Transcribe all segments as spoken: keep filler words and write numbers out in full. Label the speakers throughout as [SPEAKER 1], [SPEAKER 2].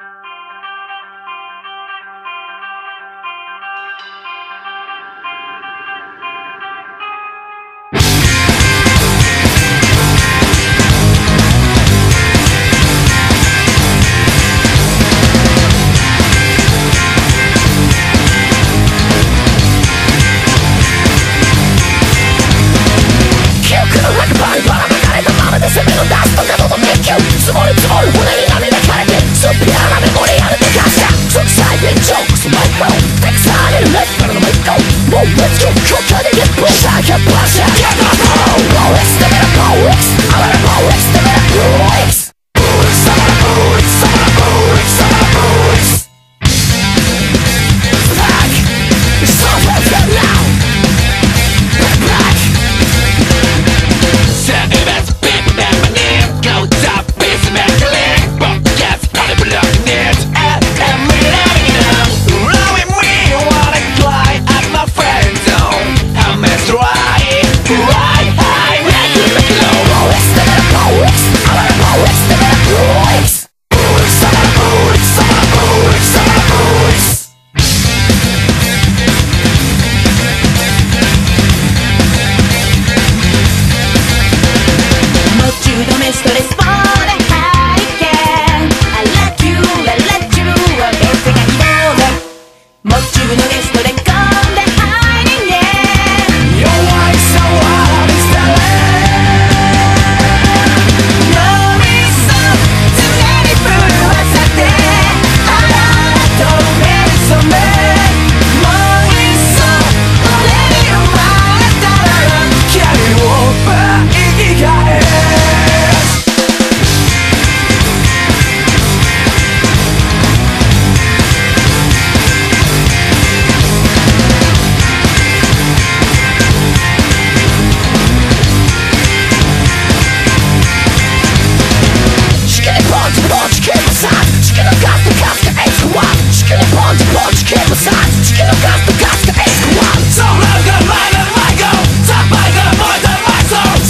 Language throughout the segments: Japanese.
[SPEAKER 1] 積もる積もる骨に涙かれてすっぴらなメモリアルでガシャ即歳現状こそマイクロフィクサーにレッドのマイクもうレッツゴー今日でゲットサーキャップラッシャーゲットアップローエクステメラポーエクスアメラポーエクステメラポーエクスブーエクスサマラブーエクスサマラブーエクスサマラブーエクスFuck So fast get loud Back back Set it as people that my name goes up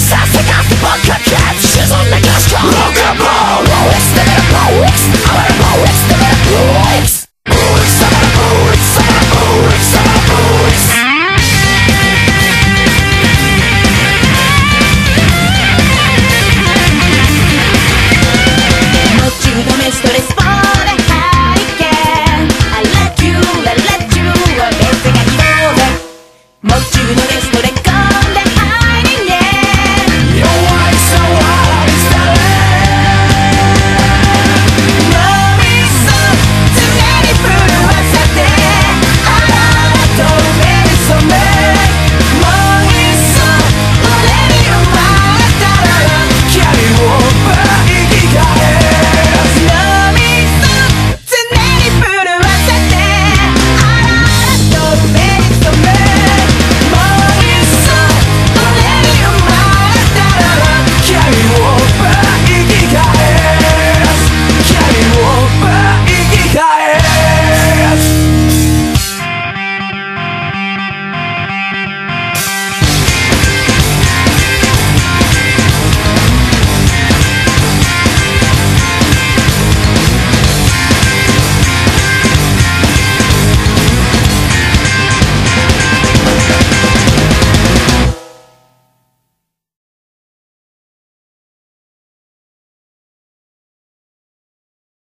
[SPEAKER 1] She's on the gas car Rock and roll, roll, it's the middle, roll, it's the middle